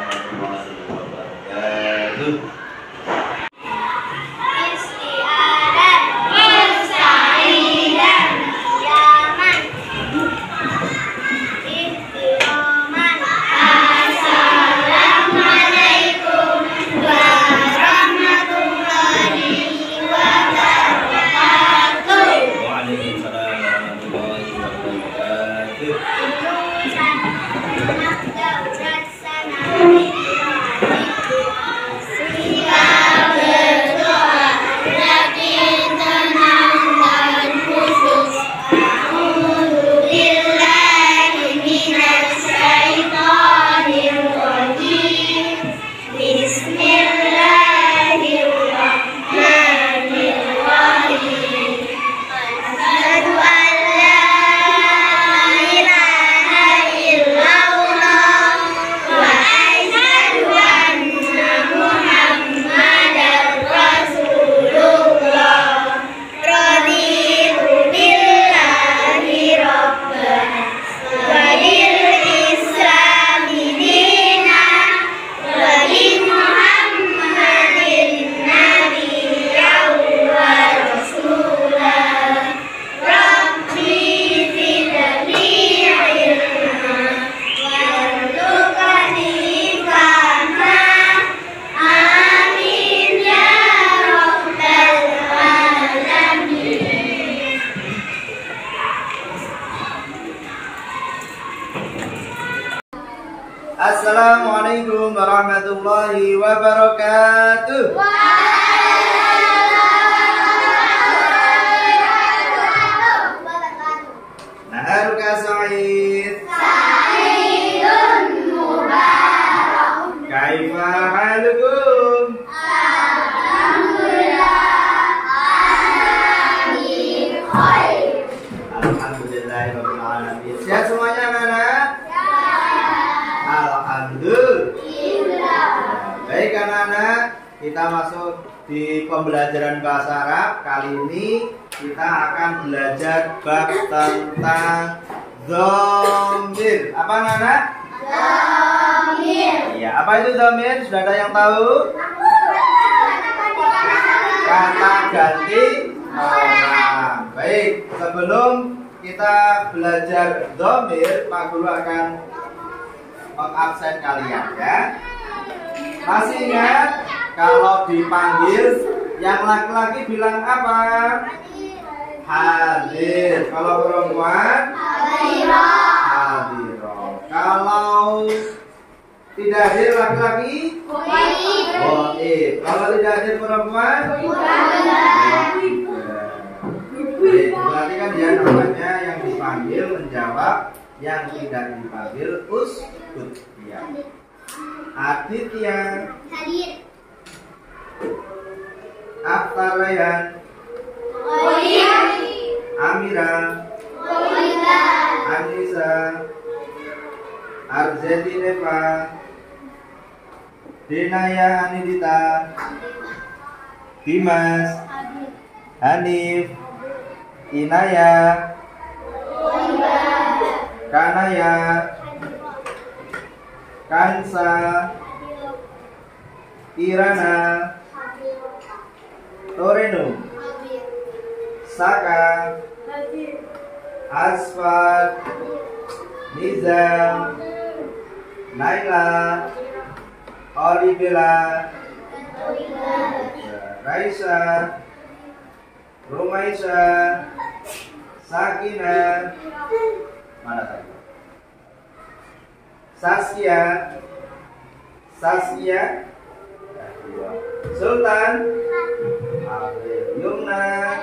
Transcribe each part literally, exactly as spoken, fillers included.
warahmatullahi wabarakatuh. Assalamualaikum warahmatullahi wabarakatuh. Naharuka Sa'id. Sa'idun mubarak. Kaifa halukum? Alhamdulillah. Amin. Khair. Alhamdulillahirabbil alamin. Sehat semuanya anak-anak? Alhamdulillah. Baik anak-anak, kita masuk di pembelajaran bahasa Arab. Kali ini kita akan belajar bab tentang dhamir. Apa anak-anak? Dhamir. Iya, apa itu dhamir? Sudah ada yang tahu? Kata ganti orang. Baik, sebelum kita belajar dhamir, Pak Guru akan mengabsen kalian ya. Masih ingat kalau dipanggil yang laki-laki bilang apa? Hadir. Kalau perempuan hadirah. Kalau tidak hadir laki-laki goib. Kalau tidak hadir perempuan goib. Berarti kan dia namanya yang dipanggil menjawab, yang tidak dipanggil uskut. Ya. Aditya hadir. Aftarayan Amira Anissa Arzeti Neva Dinaya Anidita Dimas Hanif Inaya Kanaya Kansa Irana Toreno Saka Asfat Nizam Naila Olivela Raisa Rumaisa Sakina, mana tadi? Saskia Saskia Sultan Yumna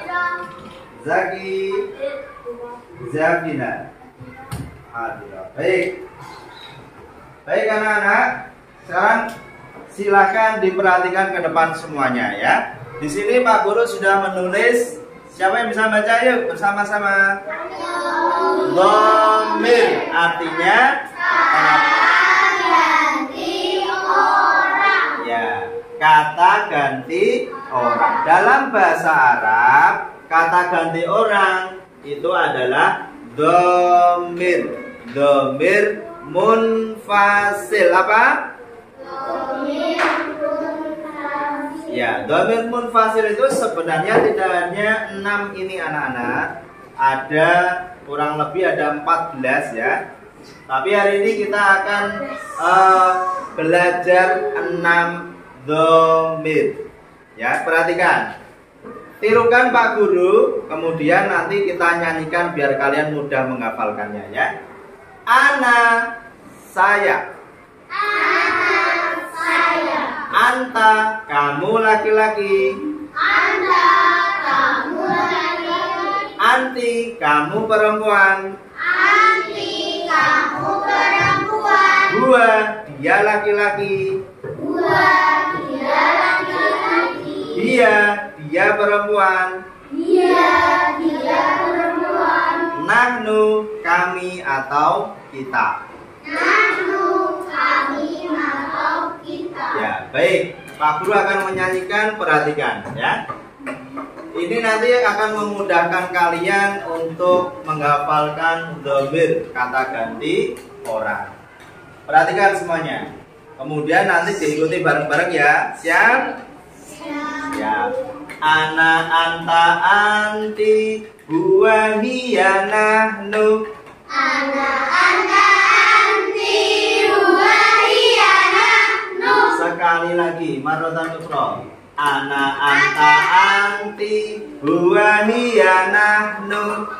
Zaki Zafina. Baik. Baik anak-anak, sekarang silakan diperhatikan ke depan semuanya ya. Di sini Pak Guru sudah menulis. Siapa yang bisa baca yuk bersama-sama? Dhamir artinya kata ganti orang. Ya, kata ganti orang. Dalam bahasa Arab, kata ganti orang itu adalah dhamir. Dhamir munfasil. Apa? Ya, dhamir munfasil itu sebenarnya tidak hanya enam ini anak-anak. Ada kurang lebih ada empat belas ya. Tapi hari ini kita akan uh, belajar enam dhamir. Ya, perhatikan. Tirukan Pak Guru, kemudian nanti kita nyanyikan biar kalian mudah menghafalkannya ya. Ana, saya. Ana, saya. Anta, kamu laki-laki. Anta, kamu laki-laki. Anti, kamu perempuan. Anti, kamu perempuan. Gua, dia laki-laki. Gua, dia laki-laki. Dia, dia perempuan. Dia, dia perempuan. Nahnu, kami atau kita. Nahnu, kami atau kita. Ya, baik. Pak Guru akan menyanyikan, perhatikan ya. Ini nanti akan memudahkan kalian untuk menghafalkan dhamir, kata ganti orang. Perhatikan semuanya. Kemudian nanti diikuti bareng-bareng ya. Siap? Siap. Ana, anta, anti, huwa, hiya, nahnu. Ana, anta, anti, huwa, hiya, nahnu. Sekali lagi, marratan ukhra. Ana, anta, anti, huwa, hiya, nahnu.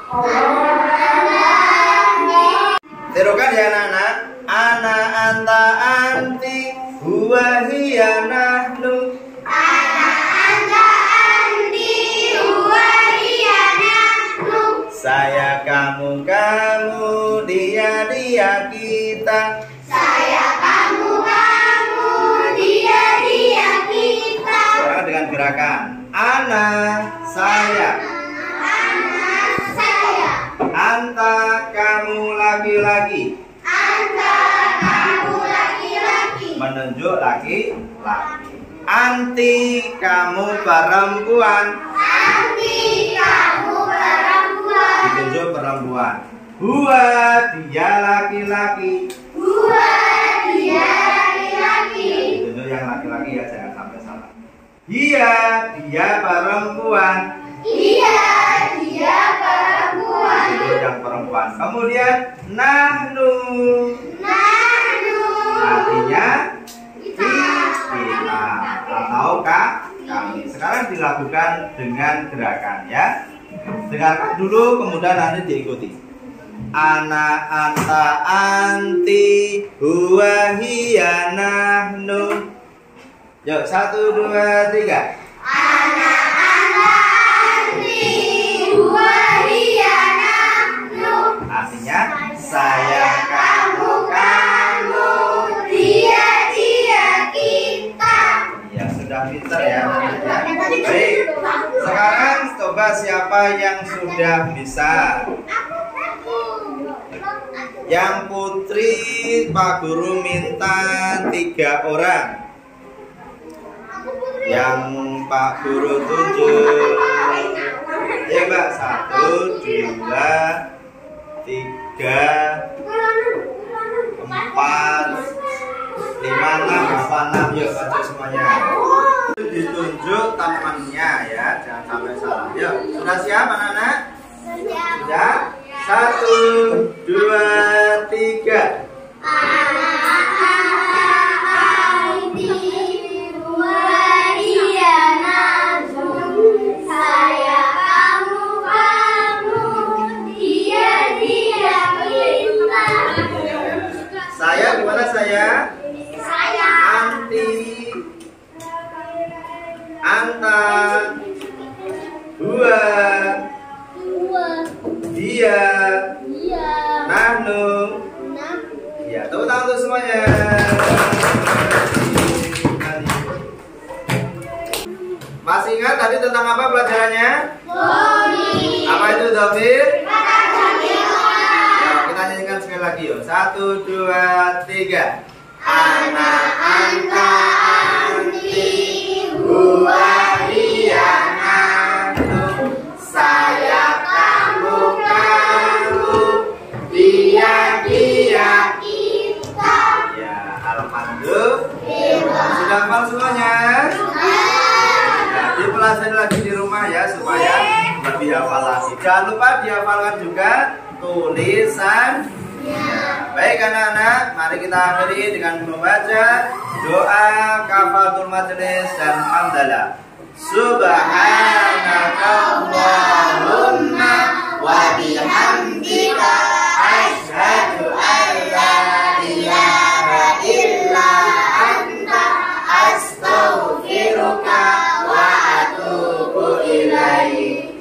Tirukan ya anak-anak. Ana, anta, anti, huwa, hiya, nahnu. Ana, anta, anti, huwa, hiya, nahnu. Saya, kamu, kamu, dia, dia, kita. Saya, kamu, kamu, dia, dia, kita. Sekarang dengan gerakan. Ana, saya. Ana, saya. Anta, kamu laki-laki. Anta, kamu laki-laki. Menunjuk laki-laki. Anti, kamu perempuan. Anti, kamu perempuan. Ditunjuk perempuan. Gua, dia laki-laki. Gua, dia laki-laki. Ditunjuk yang laki-laki ya, jangan sampai salah. Dia, dia perempuan. Iya, dia perempuan. Ditunjuk yang perempuan. Kemudian nahnu. Nahnu. Artinya Kita. kita atau kak kami. Sekarang dilakukan dengan gerakan ya. Dengarkan dulu kemudian nanti diikuti. Ana, anta, anti, huwa, hiya, nahnu. Yuk, satu, dua, tiga. Ana, anta, anti, huwa, hiya, nahnu. Artinya saya, kamu, kamu. Dia, dia, kita. Ya sudah pinter ya. Baik. Sekarang coba siapa yang sudah bisa. Yang putri Pak Guru minta tiga orang. Yang Pak Guru tunjuk. Ya Mbak, satu, dua, tiga, empat, lima, enam, delapan, enam. Yuk baca semuanya. Ditunjuk temannya ya, jangan sampai salah. Yuk, sudah siap anak-anak? Sudah? Satu, dua, tiga. Saya, kamu, kamu, dia, dia, kita. Saya gimana saya? Saya. Anti, anta, dua, Dua. dia, Dia. nahnu. Enam. Ya, tepuk tangan untuk semuanya. Masih ingat tadi tentang apa pelajarannya? Dhamir. Apa itu dhamir? Kata ganti orang. Ya, kita nyanyikan sekali lagi yuk. Satu, dua, tiga. Ana, anta, anti, huwa, hiya, nahnu. Saya, kamu, kamu, dia, dia, kita. Ya, alhamdulillah. Sudah hafal semuanya? Sudah. pelajari lagi di rumah ya supaya lebih hafal lagi. Jangan lupa dihafalkan juga tulisan. Baik anak-anak, mari kita akhiri dengan membaca doa kafatul majelis dan hamdalah. Subhanakallahumma wa bihamdika asyhadu an la ilaha illa anta astaghfiruka wa atubu ilaik.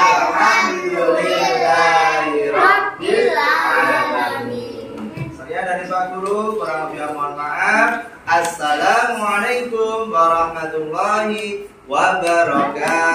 Walhamdulillahi rabbil alamin. Saya dari Pak Guru, kurang lebih mohon maaf. Assalamualaikum warahmatullahi wabarakatuh.